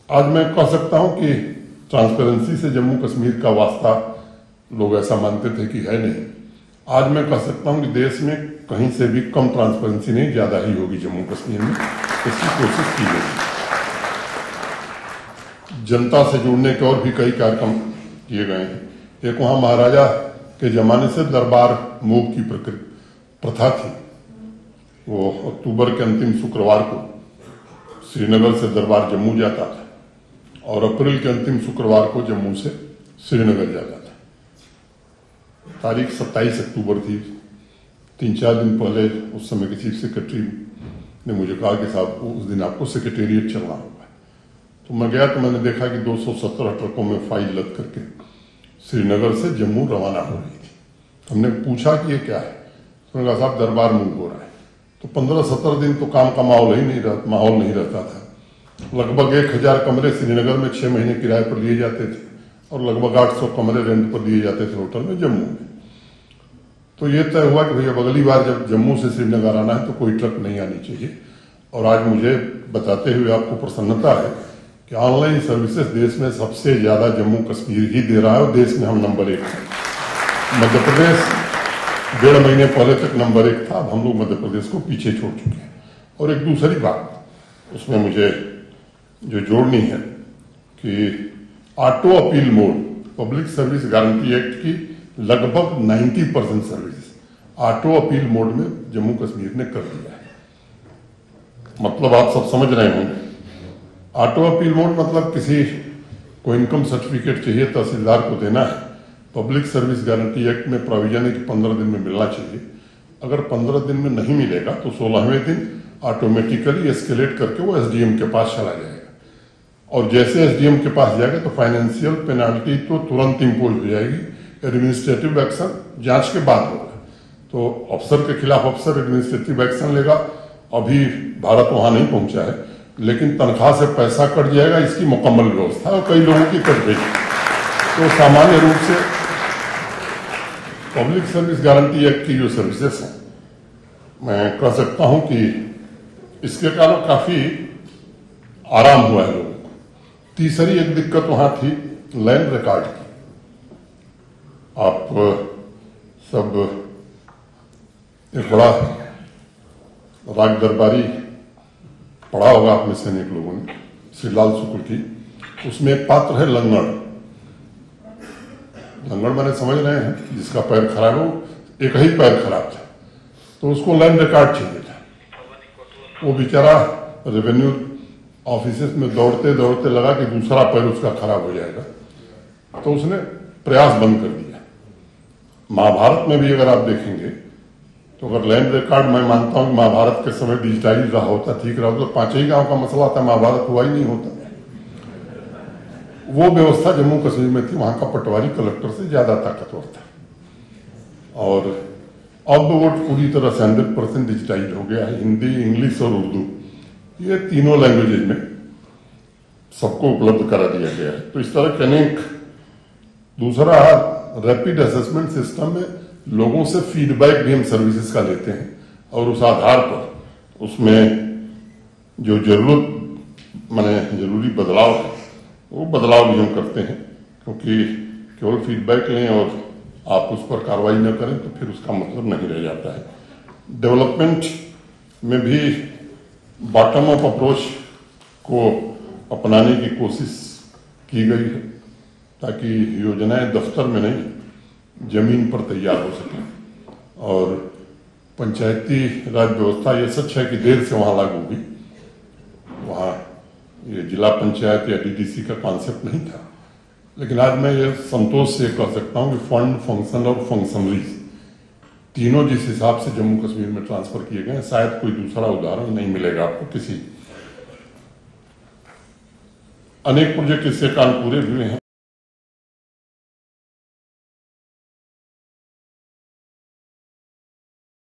आज मैं कह सकता हूं कि ट्रांसपेरेंसी से जम्मू कश्मीर का वास्ता लोग ऐसा मानते थे कि है नहीं। आज मैं कह सकता हूं कि देश में कहीं से भी कम ट्रांसपेरेंसी नहीं, ज्यादा ही होगी जम्मू कश्मीर में। इसकी कोशिश की गई। जनता से जुड़ने के और भी कई कार्यक्रम किए गए हैं। एक वहां महाराजा के जमाने से दरबार मूव की प्रथा थी। वो अक्टूबर के अंतिम शुक्रवार को श्रीनगर से दरबार जम्मू जाता था और अप्रैल के अंतिम शुक्रवार को जम्मू से श्रीनगर जाता था। तारीख 27 अक्टूबर थी। 3-4 दिन पहले उस समय के चीफ सेक्रेटरी ने मुझे कहा कि साहब उस दिन आपको सेक्रेटेरिएट चलना होगा। तो मैं गया तो मैंने देखा कि 217 ट्रकों में फाइल लद करके श्रीनगर से जम्मू रवाना हो रही थी। हमने पूछा कि ये क्या है, तो उन्होंने कहा साहब दरबार मूव हो रहा है। तो 15-17 दिन तो काम का माहौल नहीं रहता था। लगभग 1000 कमरे श्रीनगर में 6 महीने किराए पर लिए जाते थे और लगभग 800 कमरे रेंट पर दिए जाते थे होटल में जम्मू में। तो ये तय हुआ कि भैया अगली बार जब जम्मू से श्रीनगर आना है तो कोई ट्रक नहीं आनी चाहिए। और आज मुझे बताते हुए आपको प्रसन्नता है कि ऑनलाइन सर्विसेज देश में सबसे ज्यादा जम्मू कश्मीर ही दे रहा है और देश में हम नंबर 1 हैं। मध्य प्रदेश 1.5 महीने पहले तक नंबर 1 था, अब हम लोग मध्य प्रदेश को पीछे छोड़ चुके हैं। और एक दूसरी बात उसमें मुझे जो जोड़नी है कि auto appeal mode public service guarantee act की लगभग 90% सर्विस ऑटो अपील मोड में जम्मू कश्मीर ने कर दिया है। मतलब आप सब समझ रहे होंगे। ऑटो अपील मोड मतलब किसी को इनकम सर्टिफिकेट चाहिए, तहसीलदार को देना है। पब्लिक सर्विस गारंटी एक्ट में प्रोविजन है कि 15 दिन में मिलना चाहिए। अगर 15 दिन में नहीं मिलेगा तो 16वें दिन ऑटोमेटिकली एस्केलेट करके वो एसडीएम के पास चला जाएगा। और जैसे एसडीएम के पास जाएगा तो फाइनेंशियल पेनाल्टी तो तुरंत इंपोज हो जाएगी। एडमिनिस्ट्रेटिव एक्शन जांच के बाद होगा। तो अफसर के खिलाफ अफसर एडमिनिस्ट्रेटिव एक्शन लेगा। अभी भारत वहां नहीं पहुंचा है, लेकिन तनख्वाह से पैसा कट जाएगा, इसकी मुकम्मल व्यवस्था और कई लोगों की कट गई। तो सामान्य रूप से पब्लिक सर्विस गारंटी एक्ट की जो सर्विसेज हैं, मैं कह सकता हूं कि इसके कारण काफी आराम हुआ है लोगों को। तीसरी एक दिक्कत वहां थी लैंड रिकॉर्ड की। आप सब एक बड़ा राग दरबारी पढ़ा होगा आप में से अनेक लोगों ने, श्री लाल शुक्ल की। उसमें एक पात्र है लंगड़। लंगड़ मैंने समझ रहे हैं जिसका पैर खराब हो, एक ही पैर खराब था तो उसको लैंड रिकॉर्ड चाहिए था। वो बेचारा रेवेन्यू ऑफिसेस में दौड़ते दौड़ते लगा कि दूसरा पैर उसका खराब हो जाएगा, तो उसने प्रयास बंद कर दिया। महाभारत में भी अगर आप देखेंगे तो अगर लैंड रिकॉर्ड, मैं मानता हूं कि महाभारत के समय डिजिटाइज रहा होता, ठीक रहा होता, तो 5 ही गांव का मसला था, महाभारत हुआ ही नहीं होता। वो व्यवस्था जम्मू कश्मीर में थी। वहां का पटवारी कलेक्टर से ज्यादा ताकतवर था और अब वो पूरी तरह से 100% डिजिटाइज हो गया है। हिंदी, इंग्लिश और उर्दू, ये तीनों लैंग्वेजेज में सबको उपलब्ध करा दिया गया है। तो इस तरह के अनेक। दूसरा, रैपिड असेसमेंट सिस्टम में लोगों से फीडबैक भी हम सर्विसेज का लेते हैं और उस आधार पर उसमें जो जरूरी बदलाव है वो बदलाव भी हम करते हैं। क्योंकि केवल फीडबैक लें और आप उस पर कार्रवाई न करें तो फिर उसका मतलब नहीं रह जाता है। डेवलपमेंट में भी बॉटम अप अप्रोच को अपनाने की कोशिश की गई है ताकि योजनाएं दफ्तर में नहीं जमीन पर तैयार हो सकें। और पंचायती राज व्यवस्था, ये सच है कि देर से वहां लागू हुई। वहां ये जिला पंचायत या डीडीसी का कॉन्सेप्ट नहीं था, लेकिन आज मैं ये संतोष से कह सकता हूं कि फंड, फंक्शन और फंक्शनरीज तीनों जिस हिसाब से जम्मू कश्मीर में ट्रांसफर किए गए, शायद कोई दूसरा उदाहरण नहीं मिलेगा आपको किसी। अनेक प्रोजेक्ट इसके कारण पूरे हुए हैं।